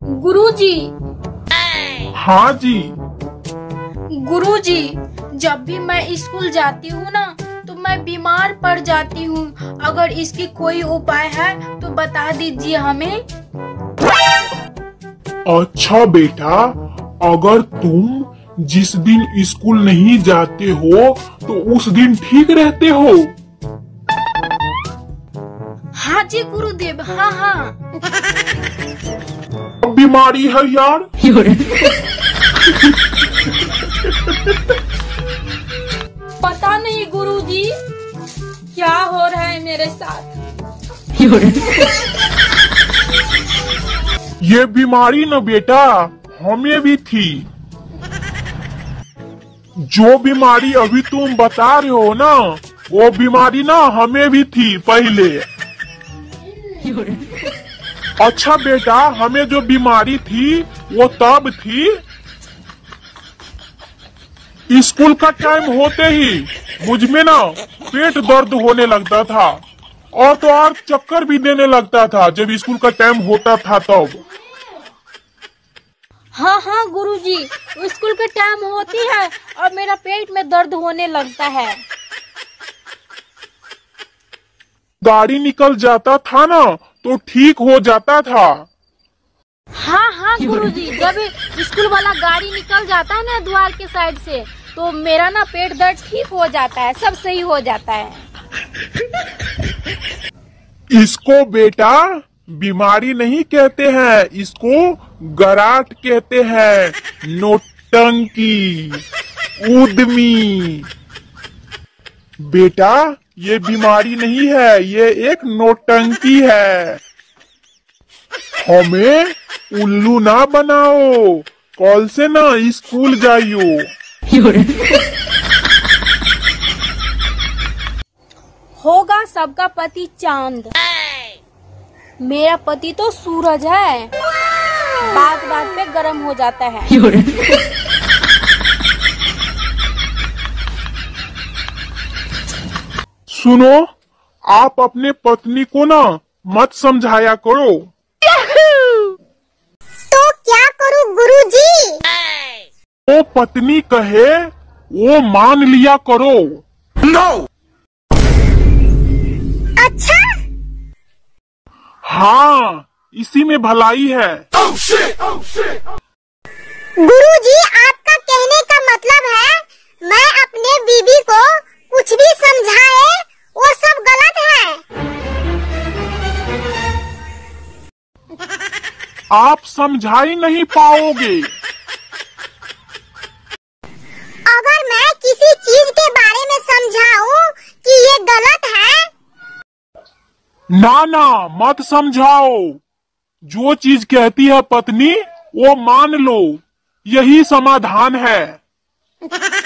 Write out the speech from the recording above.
गुरुजी। हाँ जी। गुरुजी, जब भी मैं स्कूल जाती हूँ ना तो मैं बीमार पड़ जाती हूँ। अगर इसकी कोई उपाय है तो बता दीजिए हमें। अच्छा बेटा, अगर तुम जिस दिन स्कूल नहीं जाते हो तो उस दिन ठीक रहते हो? हाँ जी गुरुदेव, हाँ हाँ। अब बीमारी है यार। पता नहीं गुरुजी क्या हो रहा है मेरे साथ। ये बीमारी न बेटा हमें भी थी। जो बीमारी अभी तुम बता रहे हो ना, वो बीमारी ना हमें भी थी पहले। अच्छा बेटा, हमें जो बीमारी थी वो तब थी स्कूल का टाइम होते ही मुझमें ना पेट दर्द होने लगता था और तो और चक्कर भी देने लगता था जब स्कूल का टाइम होता था तब। हाँ हाँ गुरुजी, स्कूल के टाइम होती है और मेरा पेट में दर्द होने लगता है। गाड़ी निकल जाता था ना तो ठीक हो जाता था। हाँ हाँ गुरुजी, जब स्कूल वाला गाड़ी निकल जाता है ना द्वार के साइड से तो मेरा ना पेट दर्द ठीक हो जाता है, सब सही हो जाता है। इसको बेटा बीमारी नहीं कहते हैं, इसको गराट कहते हैं। नोटंकी, उद्यमी। बेटा ये बीमारी नहीं है, ये एक नोटंकी है। हमें उल्लू ना बनाओ, कल से ना स्कूल जाइयो। होगा सबका पति चांद, मेरा पति तो सूरज है, बात बात पे गर्म हो जाता है। सुनो, आप अपने पत्नी को ना मत समझाया करो। तो क्या करूं गुरुजी? वो पत्नी कहे वो मान लिया करो। नो। अच्छा। हाँ, इसी में भलाई है। गुरुजी, आपका कहने का मतलब है मैं अपने बीबी को कुछ भी समझाए वो सब गलत है। आप समझा ही नहीं पाओगे। अगर मैं किसी चीज के बारे में समझाऊं कि ये गलत है। ना ना, मत समझाओ। जो चीज कहती है पत्नी वो मान लो, यही समाधान है।